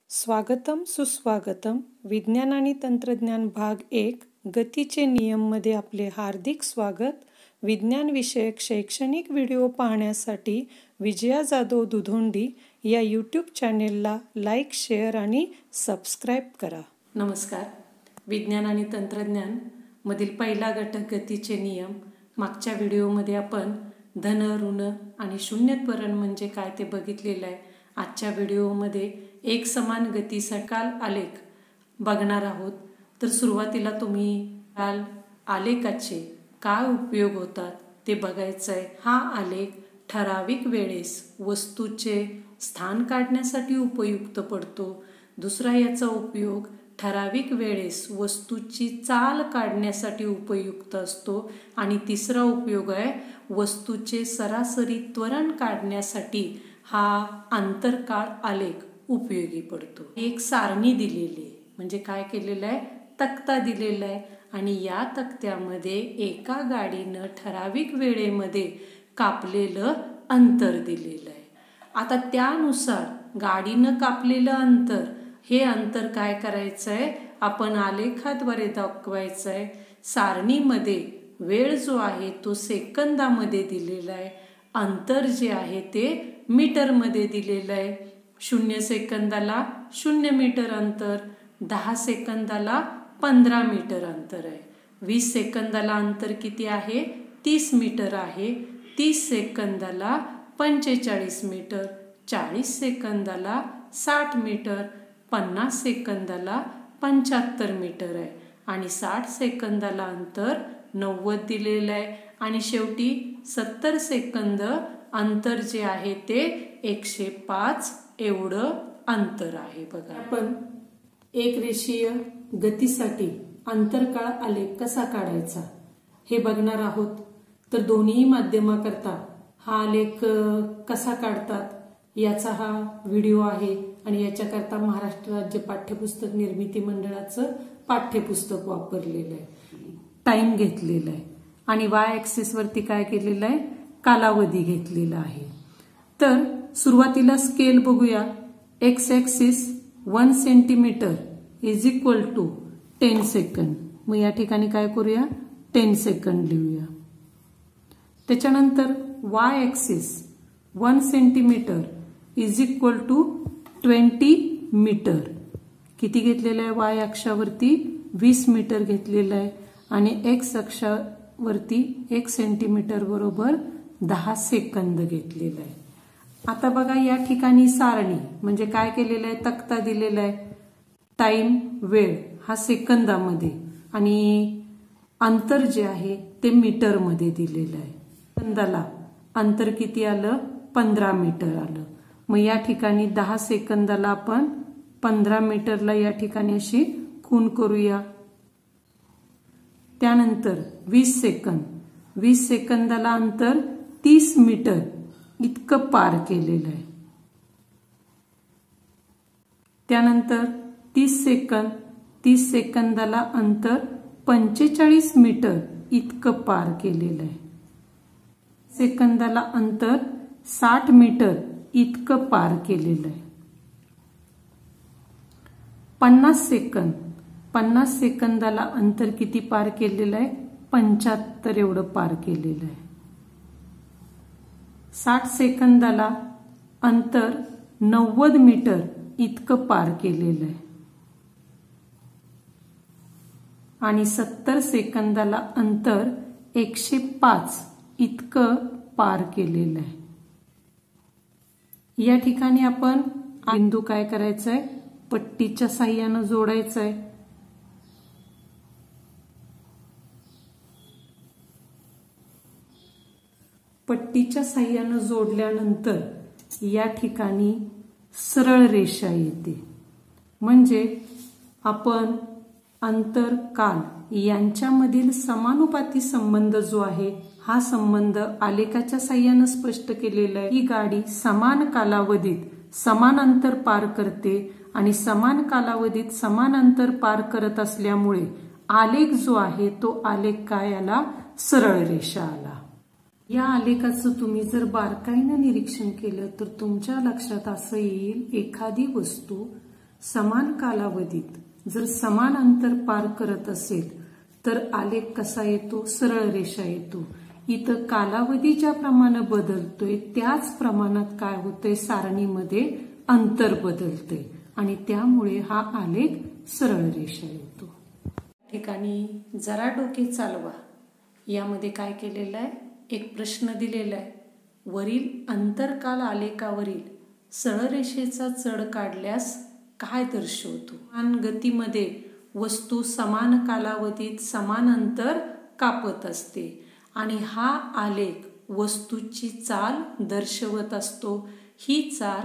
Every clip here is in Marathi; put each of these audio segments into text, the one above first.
स्वागतम सुस्वागतम. विज्ञान आणि तंत्रज्ञान भाग 1 गतीचे नियम मध्ये आपले हार्दिक स्वागत. विज्ञान विषयक शैक्षणिक व्हिडिओ पाहण्यासाठी विजया जाधव दुधोंडी या यूट्यूब चॅनेलला लाईक, शेअर आणि सबस्क्राईब करा. नमस्कार. विज्ञान आणि तंत्रज्ञान मधील पहिला घटक गतीचे नियम. मागच्या व्हिडिओमध्ये आपण धन, ऋण आणि शून्य त्वरण म्हणजे काय ते बघितलेलं आहे. आजच्या व्हिडिओमध्ये एक समान गतीसाठी आलेख बघणार आहोत. तर सुरुवातीला तुम्ही आलेखाचे काय उपयोग होतात ते बघायचं आहे. हा आलेख ठराविक वेळेस वस्तूचे स्थान काढण्यासाठी उपयुक्त पडतो. दुसरा याचा उपयोग ठराविक वेळेस वस्तूची चाल काढण्यासाठी उपयुक्त असतो. आणि तिसरा उपयोग आहे वस्तूचे सरासरी त्वरण काढण्यासाठी हा आंतरकाळ आलेख उपयोगी पडतो. एक सारणी दिलेली आहे, म्हणजे काय केलेलं आहे, तक्ता दिलेला आहे. आणि या तक्त्यामध्ये एका गाडीनं ठराविक वेळेमध्ये कापलेलं अंतर दिलेलं आहे. आता त्यानुसार गाडीनं कापलेलं अंतर, हे अंतर काय करायचं आहे, आपण आलेखाद्वारे दाखवायचं आहे. सारणीमध्ये वेळ जो आहे तो सेकंदामध्ये दिलेला आहे. अंतर जे आहे ते मीटरमध्ये दिलेलं आहे. 0 सेकंदाला 0 मीटर अंतर, 10 सेकंदाला 15 मीटर अंतर आहे. 20 सेकंदाला अंतर किती आहे, 30 मीटर आहे. 30 सेकंदाला 45 मीटर, 40 सेकंदाला 60 मीटर, 50 सेकंदाला 75 मीटर आहे. आणि 60 सेकंदाला अंतर 90 दिलेलं आहे. आणि शेवटी 70 सेकंद अंतर जे आहे ते 105 एवढं अंतर आहे. बघा, आपण एक रेषीय गतीसाठी आंतरकाळ आलेख कसा काढायचा हे बघणार आहोत. तर दोन्ही माध्यमाकरता हा आलेख कसा काढतात याचा हा व्हिडिओ आहे. आणि याच्याकरता महाराष्ट्र राज्य पाठ्यपुस्तक निर्मिती मंडळाचं पाठ्यपुस्तक वापरलेलं आहे. टाइम घेतलेला आहे आणि वाय ऍक्सिस वरती काय केलेलं आहे, कालावधी घेतलेला आहे. तर सुरुवातीला स्केल बघूया. X axis 1 centimetre is equal to 10 second. मग या ठिकाणी काय करूया, 10 सेकंड लिहूया. त्याच्यानंतर Y axis 1 centimetre is equal to 20 metre. किती घेतलेलं आहे, वाय अक्षावरती 20 मीटर घेतलेलं आहे. आणि एक्स अक्षावरती 1 सेंटीमीटर बरोबर 10 सेकंद घेतलेलं आहे. आता बघा, या ठिकाणी सारणी म्हणजे काय केलेलं आहे, तक्ता दिलेला आहे. टाइम, वेळ हा सेकंदामध्ये आणि अंतर जे आहे ते मीटरमध्ये दिलेलं आहे. सेकंदाला अंतर किती आलं, 15 मीटर आलं. मग या ठिकाणी 10 सेकंदाला आपण 15 मीटरला या ठिकाणी अशी खूण करूया. त्यानंतर 20 सेकंद, 20 सेकंदाला अंतर 30 मीटर इतकं पार केलेलं आहे. त्यानंतर 30 सेकंद, 30 सेकंदाला अंतर 45 मीटर इतकं पार केलेलं आहे. सेकंदाला अंतर 60 मीटर इतकं पार केलेलं आहे. 50 सेकंद, 50 सेकंदाला अंतर किती पार केलेलं आहे, 75 एवढं पार केलेलं आहे. 60 सेकंदाला अंतर 90 मीटर इतकं पार केलेलं आहे. आणि 70 सेकंदाला अंतर 105 इतकं पार केलेलं आहे. या ठिकाणी आपण बिंदू काय करायचा आहे, पट्टीच्या साह्यानं जोडायचं आहे. पट्टीच्या साह्यानं जोडल्यानंतर या ठिकाणी सरळ रेषा येते. म्हणजे आपण अंतर, काल यांच्यामधील समानुपाती संबंध जो आहे हा संबंध आलेखाच्या साह्यानं स्पष्ट केलेला आहे. ही गाडी समान कालावधीत समान अंतर पार करते आणि समान कालावधीत समान अंतर पार करत असल्यामुळे आलेख जो आहे तो आलेख काय आला, सरळ रेषा आला. या आलेखाचं तुम्ही जर बारकाईनं निरीक्षण केलं तर तुमच्या लक्षात असं येईल, एखादी वस्तू समान कालावधीत जर समान अंतर पार करत असेल तर आलेख कसा येतो? सरळ रेषा येतो. इथं कालावधी ज्या प्रमाणे बदलतोय त्याच प्रमाणात काय होतंय? सारणीमध्ये अंतर बदलतंय आणि त्यामुळे हा आलेख सरळ रेषा येतो. ठिकाणी जरा डोके चालवा. यामध्ये काय केलेलं आहे? एक प्रश्न दिलेला आहे. वरील अंतरकाल आलेखावरील सरळ रेषेचा चढ काढल्यास काय दर्शवतो? समान गतीमध्ये वस्तू समान कालावधीत समान अंतर कापत असते आणि हा आलेख वस्तूची चाल दर्शवत असतो. ही चाल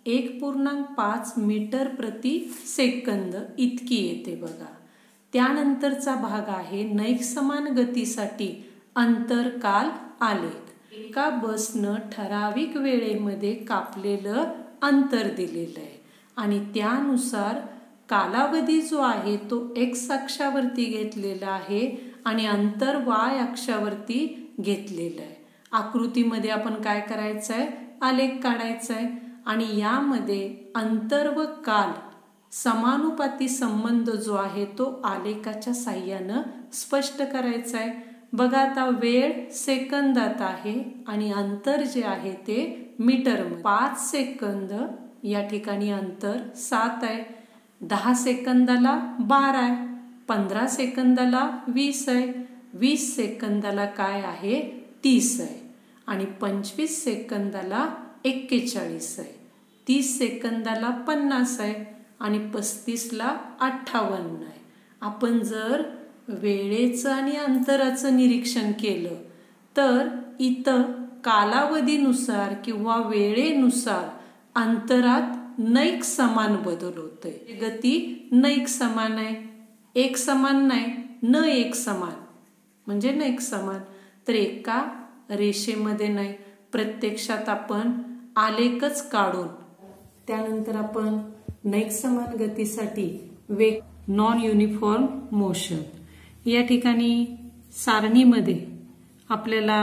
1.5 मीटर प्रति सेकंद इतकी येते बघा. त्यानंतरचा भाग आहे नैक समान गतीसाठी अंतरकाल आलेख. एका बसनं ठराविक वेळेमध्ये कापलेलं अंतर दिलेलं आहे आणि त्यानुसार कालावधी जो आहे तो एक्स अक्षावरती घेतलेला आहे आणि अंतर वाय अक्षावरती घेतलेलं आहे. आकृतीमध्ये आपण काय करायचं आहे? आलेख काढायचा आहे आणि यामध्ये अंतर व काल समानुपाती संबंध जो आहे तो आलेखाच्या साहाय्यानं स्पष्ट करायचा आहे. बघा आता वेळ सेकंदात आहे आणि अंतर जे आहे ते मीटर. 5 सेकंद या ठिकाणी अंतर 7 आहे. 10 सेकंदाला 12 आहे. 15 सेकंदाला 20 आहे. 20 सेकंदाला काय आहे? 30 आहे आणि 25 सेकंदाला 41 आहे. 30 सेकंदाला 50 आहे आणि 35ला 58 आहे. आपण जर वेळेचं आणि अंतराचं निरीक्षण केलं तर इथं कालावधीनुसार किंवा वेळेनुसार अंतरात नैक समान बदल होतोय. गती नैक समान आहे, एक समान नाही, न एक समान म्हणजे नैक समान. तर एका रेषेमध्ये नाही, प्रत्यक्षात आपण आलेखच काढून त्यानंतर आपण नैक समान गतीसाठी वेग नॉन युनिफॉर्म मोशन या ठिकाणी सारणीमध्ये आपल्याला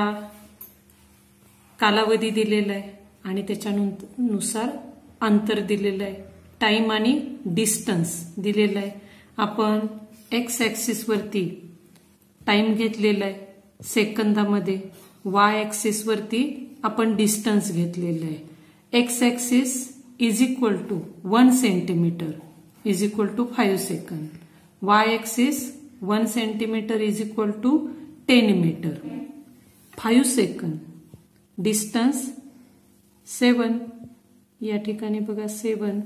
कालावधी दिलेला आहे आणि त्याच्यानुसार अंतर दिलेलं आहे, टाइम आणि डिस्टन्स दिलेलं आहे. आपण एक्स ॲक्सिस वरती टाइम घेतलेला आहे सेकंदामध्ये, वाय ॲक्सिस वरती आपण डिस्टन्स घेतलेलं आहे. X axis is equal to 1 centimetre is equal to 5 second. Y axis 1 centimetre is equal to 10 metre. 5 second. Distance 7 या ठिकाणी बघा 7.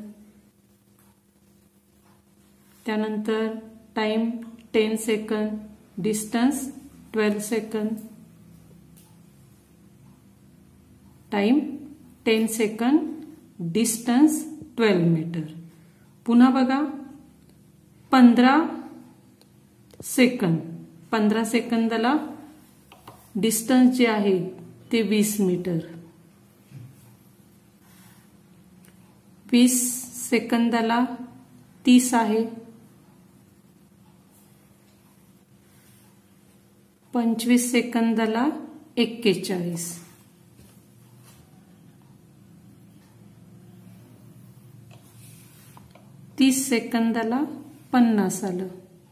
त्यानंतर time 10 second, distance 12 second. Time 10 second, distance 12 metre. पुन्हा बघा 15 सेकंद. 15 सेकंदाला डिस्टन्स जे आहे ते 20 मीटर. 20 सेकंदाला 30 आहे. 25 सेकंदाला 41. 30 सेकंदाला 50 आलं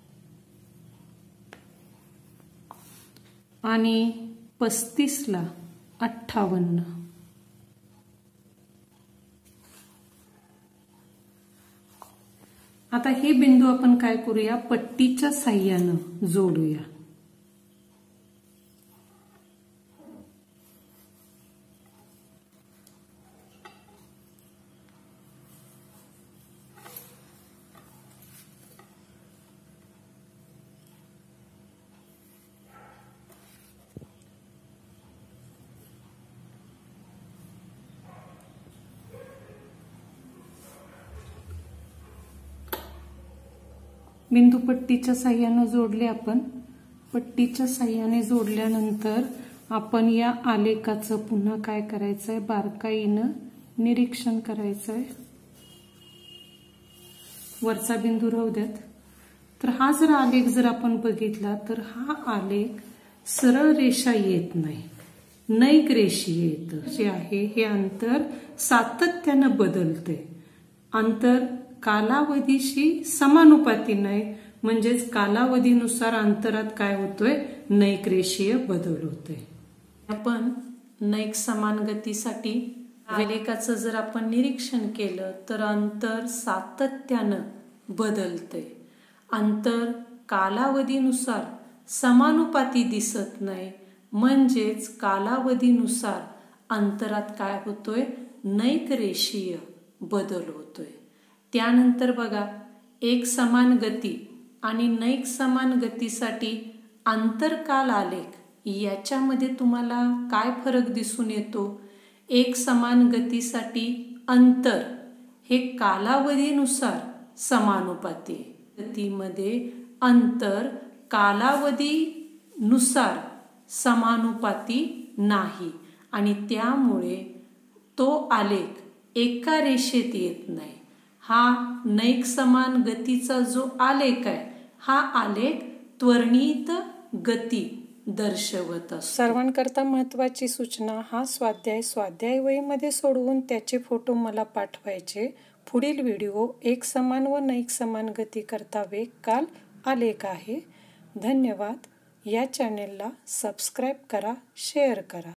आणि 35ला 58. आता हे बिंदू आपण काय करूया? पट्टीच्या साहाय्यानं जोडूया. बिंदू पट्टीच्या साहाय्याने जोडले आपण. पट्टीच्या साहाय्याने जोडल्यानंतर आपण या आलेखाचं पुन्हा काय करायचंय? बारकाईनं निरीक्षण करायचंय. वरचा बिंदू राहू द्यात. तर हा जर आलेख जर आपण बघितला तर हा आलेख सरळ रेषा येत नाही, नैक रेषीय येतं. जे आहे हे अंतर सातत्यानं बदलते. अंतर कालावधीशी समानुपाती नाही, म्हणजेच कालावधीनुसार अंतरात काय होतोय, नैक रेषीय बदल होतोय. आपण नैक समान गतीसाठी आलेखाचं जर आपण निरीक्षण केलं तर अंतर सातत्यानं बदलतंय. अंतर कालावधीनुसार समानुपाती दिसत नाही, म्हणजेच कालावधीनुसार अंतरात काय होतोय, नैक रेषीय बदल होतोय. त्यानंतर बघा, एक समान गती आणि नैक समान गतीसाठी आंतरकाल आलेख याच्यामध्ये तुम्हाला काय फरक दिसून येतो. एक समान गतीसाठी अंतर हे कालावधीनुसार समानुपाती, गतीमध्ये अंतर कालावधीनुसार समानुपाती नाही आणि त्यामुळे तो आलेख एका रेषेत येत नाही. हा नैक समान गतीचा जो आलेख आहे, हा आलेख त्वरणीत गती दर्शवत असतो. सर्वांकरता महत्त्वाची सूचना, हा स्वाध्याय वहीमध्ये सोडवून त्याचे फोटो मला पाठवायचे. पुढील व्हिडिओ एक समान व नैक समान गती करता वेग काल आलेख आहे. धन्यवाद. या चॅनेलला सबस्क्राईब करा, शेअर करा.